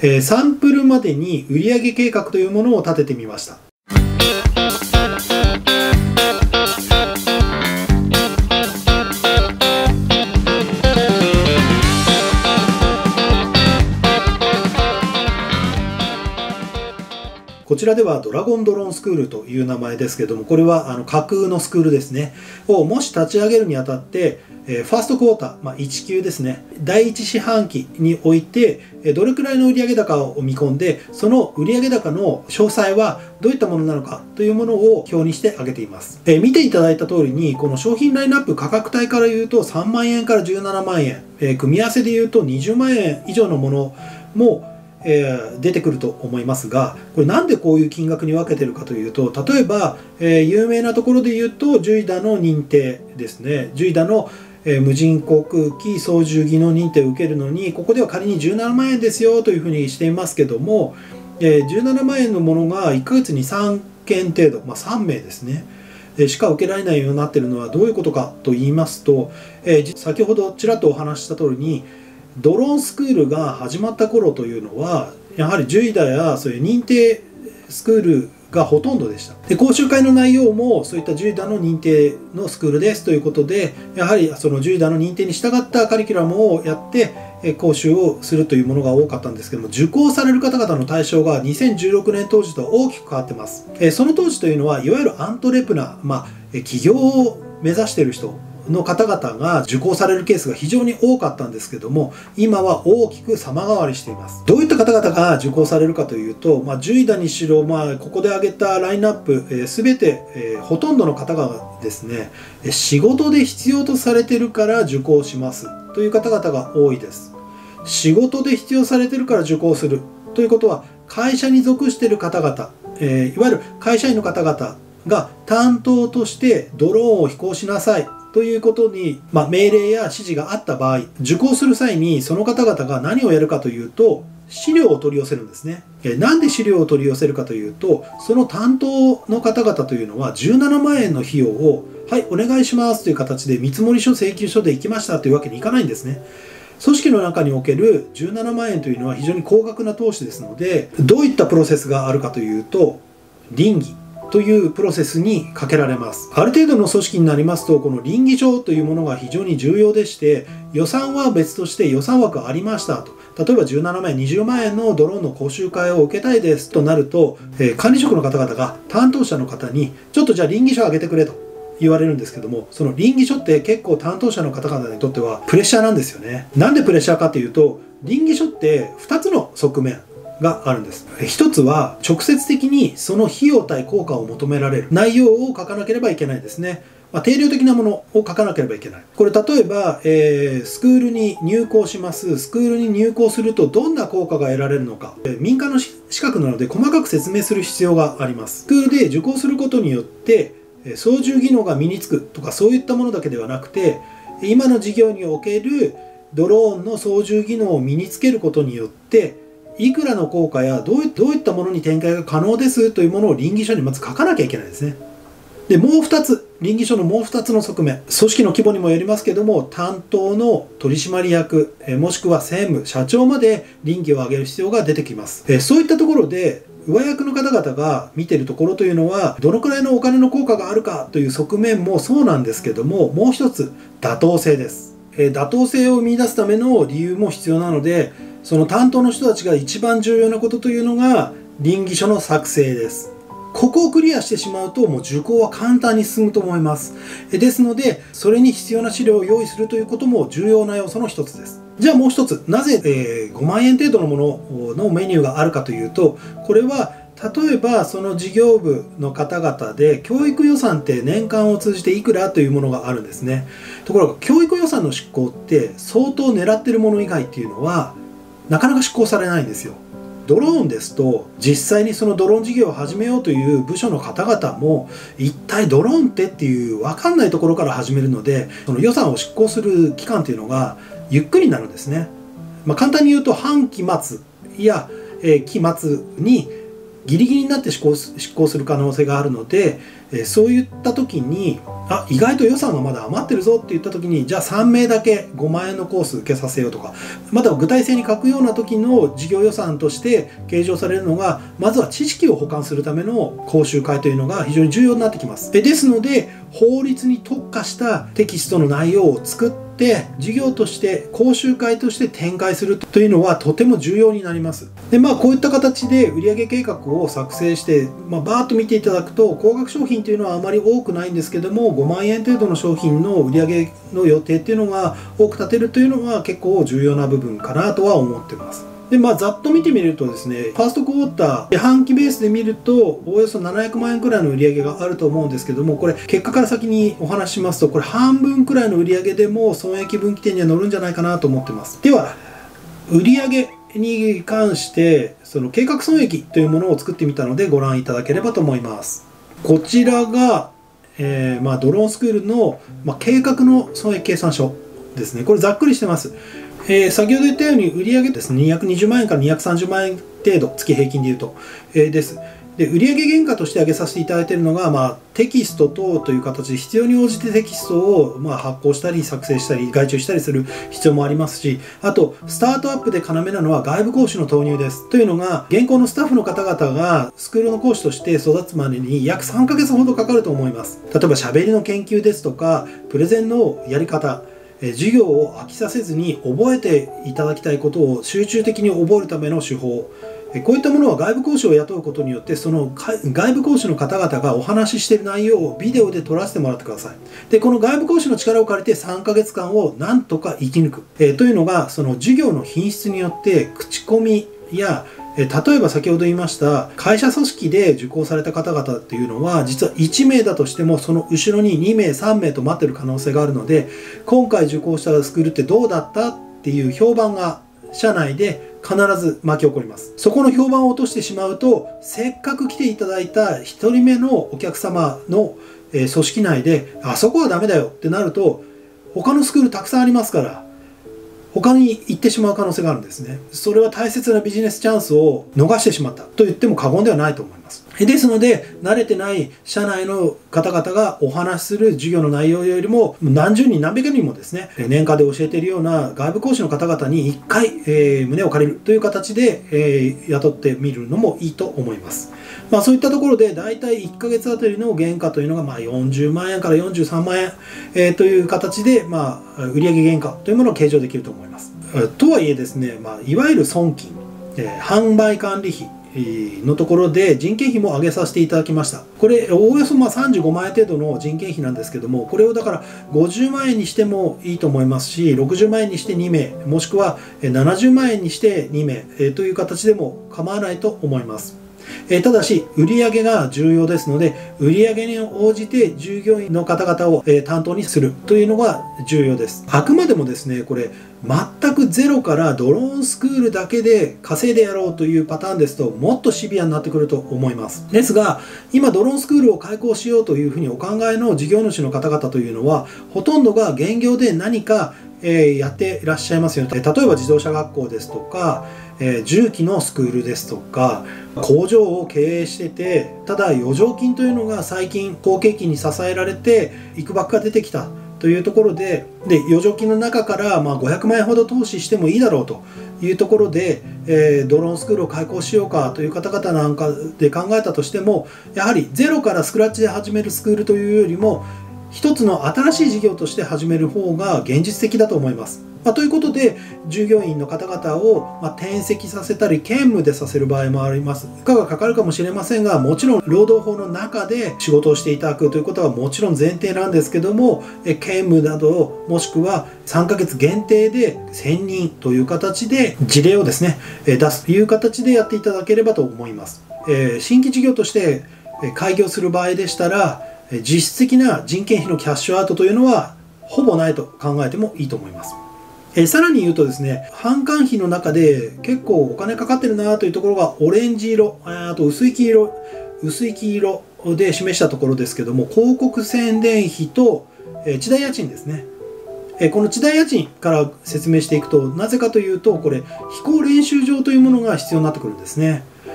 サンプルまでに売上計画というものを立ててみました。こちらではドラゴンドローンスクールという名前ですけども、これは架空のスクールですねをもし立ち上げるにあたって、ファーストクォーター、1級ですね、第1四半期においてどれくらいの売上高を見込んで、その売上高の詳細はどういったものなのかというものを表にして挙げています。見ていただいた通りに、この商品ラインナップ価格帯から言うと3万円から17万円、組み合わせで言うと20万円以上のものも出てくると思いますが、これなんでこういう金額に分けてるかというと、例えば、有名なところで言うとジュイダの認定ですね。ジュイダの無人航空機操縦技能認定を受けるのに、ここでは仮に17万円ですよというふうにしていますけども、17万円のものが1ヶ月に3件程度、3名ですねしか受けられないようになっているのはどういうことかと言いますと、先ほどちらっとお話しした通りに、ドローンスクールが始まった頃というのはやはりジュイダやそういう認定スクールがほとんどでした。で、講習会の内容もそういったジュイダの認定のスクールですということで、やはりそのジュイダの認定に従ったカリキュラムをやって講習をするというものが多かったんですけども、受講される方々の対象が2016年当時とは大きく変わってます。その当時というのはいわゆるアントレプナー、起業を目指している人の方々が受講されるケースが非常に多かったんですけども、今は大きく様変わりしています。どういった方々が受講されるかというと、ジュイダにしろ、ここで挙げたラインナップ、全て、ほとんどの方がですね、仕事で必要とされているから受講しますという方々が多いです。仕事で必要されているから受講するということは、会社に属している方々、いわゆる会社員の方々が担当としてドローンを飛行しなさいということに、命令や指示があった場合、受講する際にその方々が何をやるかというと、資料を取り寄せるんですね。なんで資料を取り寄せるかというと、その担当の方々というのは17万円の費用を、はい、お願いしますという形で見積書請求書で行きましたというわけにいかないんですね。組織の中における17万円というのは非常に高額な投資ですので、どういったプロセスがあるかというと、稟議というプロセスにかけられます。ある程度の組織になりますと、この稟議書というものが非常に重要でして、予算は別として予算枠ありましたと。例えば17万円、20万円のドローンの講習会を受けたいですとなると、管理職の方々が担当者の方に、ちょっとじゃあ稟議書を上げてくれと言われるんですけども、その稟議書って結構担当者の方々にとってはプレッシャーなんですよね。なんでプレッシャーかというと、稟議書って2つの側面があるんです。一つは直接的にその費用対効果を求められる内容を書かなければいけないですね。定量的なものを書かなければいけない。これ例えば、スクールに入校します。スクールに入校するとどんな効果が得られるのか。民間の資格なので細かく説明する必要があります。スクールで受講することによって操縦技能が身につくとかそういったものだけではなくて、今の事業におけるドローンの操縦技能を身につけることによっていくらの効果やどういったものに展開が可能ですというものを稟議書にまず書かなきゃいけないですね。で、もう2つ、稟議書のもう2つの側面、組織の規模にもよりますけども、担当の取締役もしくは専務、社長まで稟議を上げる必要が出てきます。そういったところで上役の方々が見ているところというのは、どのくらいのお金の効果があるかという側面もそうなんですけども、もう一つ妥当性です。妥当性を見出すための理由も必要なので、その担当の人たちが一番重要なことというのが稟議書の作成です。ここをクリアしてしまうともう受講は簡単に進むと思います。ですので、それに必要な資料を用意するということも重要な要素の一つです。じゃあもう一つ、なぜ、5万円程度のもののメニューがあるかというと、これは例えばその事業部の方々で教育予算って年間を通じていくらというものがあるんですね。ところが教育予算の執行って相当狙ってるもの以外っていうのはなかなか執行されないんですよ。ドローンですと実際にそのドローン事業を始めようという部署の方々も一体ドローンってっていう分かんないところから始めるので、その予算を執行する期間というのがゆっくりになるんですね。簡単に言うと半期末や、期末にギリギリになって執行する可能性があるので、そういった時に意外と予算がまだ余ってるぞって言った時に、じゃあ3名だけ5万円のコース受けさせようとか、まだ具体性に書くような時の事業予算として計上されるのが、まずは知識を補完するための講習会というのが非常に重要になってきます。ですので法律に特化したテキストの内容を作って事業として講習会として展開するというのはとても重要になります。でこういった形で売上計画を作成して、バーッと見ていただくと高額商品というのはあまり多くないんですけども、5万円程度の商品の売上の予定っていうのが多く立てるというのは結構重要な部分かなとは思ってます。でざっと見てみるとですね、ファーストクォーター四半期ベースで見るとおよそ700万円くらいの売り上げがあると思うんですけども、これ結果から先にお話ししますと、これ半分くらいの売り上げでも損益分岐点には乗るんじゃないかなと思ってます。では売り上げに関してその計画損益というものを作ってみたのでご覧いただければと思います。こちらが、ドローンスクールの、計画の損益計算書ですね。これざっくりしてます。先ほど言ったように売上ですね、220万円から230万円程度、月平均でいうと、です。で売上原価として挙げさせていただいているのが、テキスト等という形で必要に応じてテキストを発行したり作成したり外注したりする必要もありますし、あとスタートアップで要なのは外部講師の投入です。というのが現行のスタッフの方々がスクールの講師として育つまでに約3ヶ月ほどかかると思います。例えば喋りの研究ですとかプレゼンのやり方、授業を飽きさせずに覚えていただきたいことを集中的に覚えるための手法、こういったものは外部講師を雇うことによって、その外部講師の方々がお話ししている内容をビデオで撮らせてもらってください。でこの外部講師の力を借りて3ヶ月間をなんとか生き抜く、というのがその授業の品質によって口コミや例えば先ほど言いました会社組織で受講された方々っていうのは実は1名だとしてもその後ろに2名3名と待ってる可能性があるので、今回受講したスクールってどうだったっていう評判が社内で必ず巻き起こります。そこの評判を落としてしまうと、せっかく来ていただいた1人目のお客様の組織内であそこはダメだよってなると、他のスクールたくさんありますから他に行ってしまう可能性があるんですね。それは大切なビジネスチャンスを逃してしまったと言っても過言ではないと思います。ですので慣れてない社内の方々がお話しする授業の内容よりも何十人何百人もですね、年間で教えているような外部講師の方々に1回、胸を借りるという形で、雇ってみるのもいいと思います。そういったところでだいたい1ヶ月あたりの原価というのが40万円から43万円、という形で、売上原価というものを計上できると思います。とはいえですね、いわゆる損金、販売管理費のところで人件費も上げさせていただきました。これおおよそ35万円程度の人件費なんですけども、これをだから50万円にしてもいいと思いますし、60万円にして2名もしくは70万円にして2名という形でも構わないと思います。ただし売上が重要ですので、売上に応じて従業員の方々を担当にするというのが重要です。あくまでもですね、これ全くゼロからドローンスクールだけで稼いでやろうというパターンですともっとシビアになってくると思います。ですが今ドローンスクールを開講しようというふうにお考えの事業主の方々というのはほとんどが現業で何かやっていらっしゃいますよね。例えば自動車学校ですとか重機のスクールですとか工場を経営してて、ただ余剰金というのが最近好景気に支えられていくばくが出てきたというところで、余剰金の中から500万円ほど投資してもいいだろうというところで、ドローンスクールを開講しようかという方々なんかで考えたとしても、やはりゼロからスクラッチで始めるスクールというよりも一つの新しい事業として始める方が現実的だと思います。ということで従業員の方々を転籍させたり兼務でさせる場合もあります。負荷がかかるかもしれませんが、もちろん労働法の中で仕事をしていただくということはもちろん前提なんですけども、兼務などもしくは3ヶ月限定で専任という形で事例をですね出すという形でやっていただければと思います。新規事業として開業する場合でしたら実質的な人件費のキャッシュアウトというのはほぼないと考えてもいいと思います。さらに言うとですね、販管費の中で結構お金かかってるなというところがオレンジ色、あと薄い黄色で示したところですけども、広告宣伝費と地代家賃ですね。この地代家賃から説明していくと、なぜかというとこれ飛行練習場というものが必要になってくるんですね。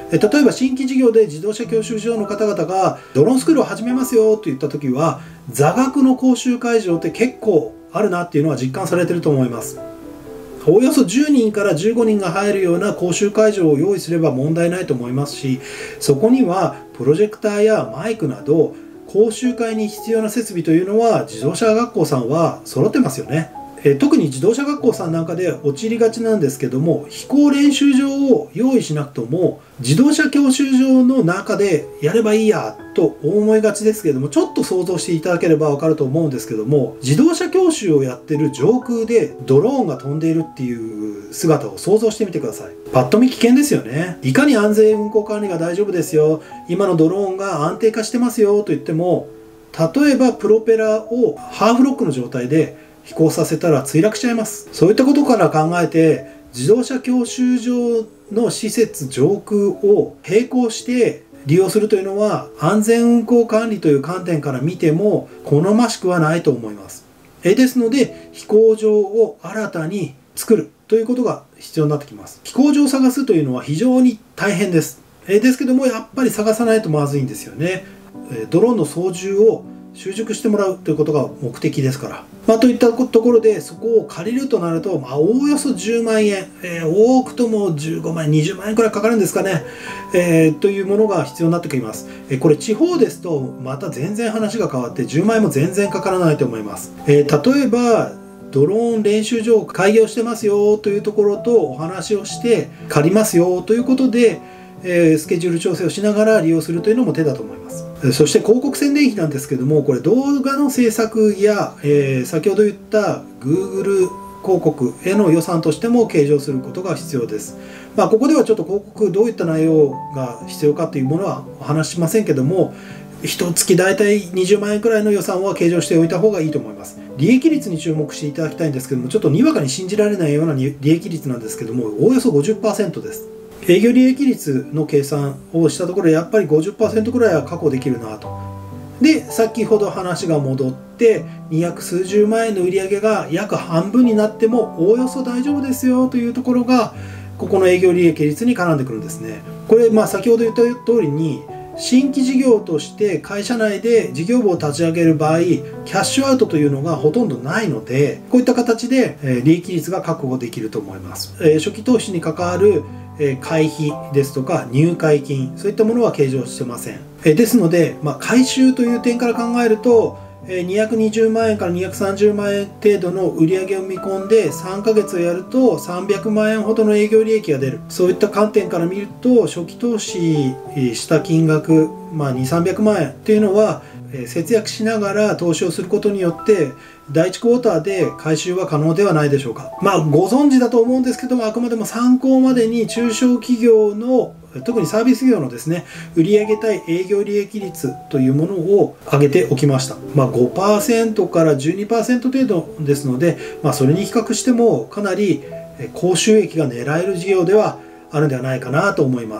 例えば新規事業で自動車教習所の方々がドローンスクールを始めますよと言った時は、座学の講習会場って結構あるなっていうのは実感されてると思います。およそ10人から15人が入るような講習会場を用意すれば問題ないと思いますし、そこにはプロジェクターやマイクなど講習会に必要な設備というのは自動車学校さんは揃ってますよね。特に自動車学校さんなんかで陥りがちなんですけども、飛行練習場を用意しなくとも自動車教習場の中でやればいいやと思いがちですけども、ちょっと想像していただければ分かると思うんですけども、自動車教習をやってる上空でドローンが飛んでいるっていう姿を想像してみてください。パッと見危険ですよね。いかに安全運航管理が大丈夫ですよ、今のドローンが安定化してますよと言っても、例えばプロペラをハーフロックの状態で飛行させたら墜落しちゃいます。そういったことから考えて、自動車教習所の施設上空を並行して利用するというのは、安全運航管理という観点から見ても好ましくはないと思います。ですので、飛行場を新たに作るということが必要になってきます。飛行場を探すというのは非常に大変です。ですけども、やっぱり探さないとまずいんですよね。ドローンの操縦を習熟してもらうということが目的ですから。といったところで、そこを借りるとなると、おおよそ10万円、多くとも15万円、20万円くらいかかるんですかね、というものが必要になってきます。これ地方ですと、また全然話が変わって、10万円も全然かからないと思います。例えば、ドローン練習場を開業してますよというところとお話をして借りますよということで、スケジュール調整をしながら利用するというのも手だと思います。そして広告宣伝費なんですけども、これ動画の制作や、先ほど言った Google 広告への予算としても計上することが必要です。ここではちょっと広告どういった内容が必要かというものはお話ししませんけども、1月大体20万円くらいの予算は計上しておいた方がいいと思います。利益率に注目していただきたいんですけども、ちょっとにわかに信じられないような利益率なんですけども、おおよそ 50% です。営業利益率の計算をしたところ、やっぱり 50% くらいは確保できるなと。で、先ほど話が戻って、200数十万円の売り上げが約半分になってもおおよそ大丈夫ですよというところが、ここの営業利益率に絡んでくるんですね。これ、先ほど言った通りに、新規事業として会社内で事業部を立ち上げる場合、キャッシュアウトというのがほとんどないので、こういった形で利益率が確保できると思います。初期投資に関わる会費ですとか入会金、そういったものは計上してません。ですので、回収という点から考えると、220万円から230万円程度の売り上げを見込んで3ヶ月をやると300万円ほどの営業利益が出る。そういった観点から見ると、初期投資した金額、2、300万円っていうのは節約しながら投資をすることによって第1クォーターで回収は可能ではないでしょうか。ご存知だと思うんですけども、あくまでも参考までに中小企業の、特にサービス業のですね、売上対営業利益率というものを挙げておきました。5% から 12% 程度ですので、それに比較してもかなり高収益が狙える事業ではあるんではないかなと思います。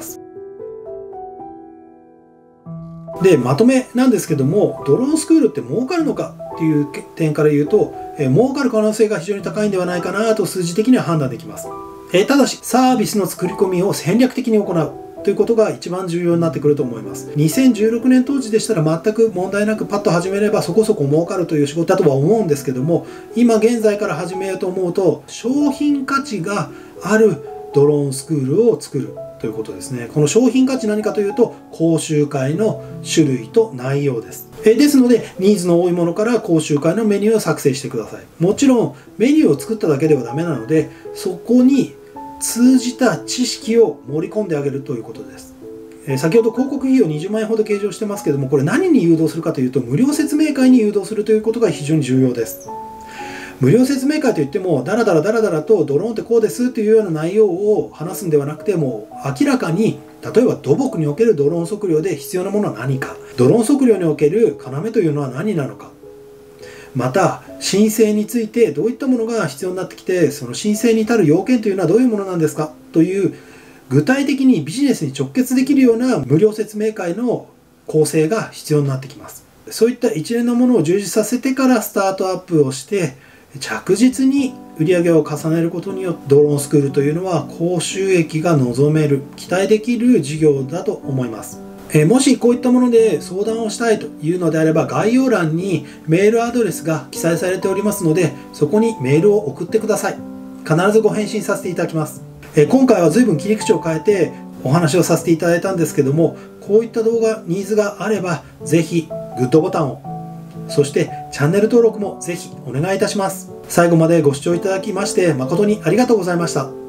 で、まとめなんですけども、ドローンスクールって儲かるのかっていう点から言うと、儲かる可能性が非常に高いんではないかなと数字的には判断できます。ただし、サービスの作り込みを戦略的に行うということが一番重要になってくると思います。2016年当時でしたら全く問題なくパッと始めればそこそこ儲かるという仕事だとは思うんですけども、今現在から始めようと思うと、商品価値があるドローンスクールを作るということですね。この商品価値何かというと、講習会の種類と内容です。ですので、ニーズの多いものから講習会のメニューを作成してください。もちろんメニューを作っただけではダメなので、そこに通じた知識を盛り込んであげるということです。先ほど広告費用20万円ほど計上してますけども、これ何に誘導するかというと、無料説明会に誘導するということが非常に重要です。無料説明会といっても、だらだらとドローンってこうですというような内容を話すんではなくて、も明らかに、例えば土木におけるドローン測量で必要なものは何か、ドローン測量における要というのは何なのか、また申請についてどういったものが必要になってきて、その申請に至る要件というのはどういうものなんですかという、具体的にビジネスに直結できるような無料説明会の構成が必要になってきます。そういった一連のものを充実させてからスタートアップをして、 着実に売り上げを重ねることによってドローンスクールというのは高収益が望める、期待できる事業だと思います。もしこういったもので相談をしたいというのであれば、概要欄にメールアドレスが記載されておりますので、そこにメールを送ってください。必ずご返信させていただきます。今回は随分切り口を変えてお話をさせていただいたんですけども、こういった動画ニーズがあればぜひグッドボタンを、そしてチャンネル登録もぜひお願いいたします。最後までご視聴いただきまして誠にありがとうございました。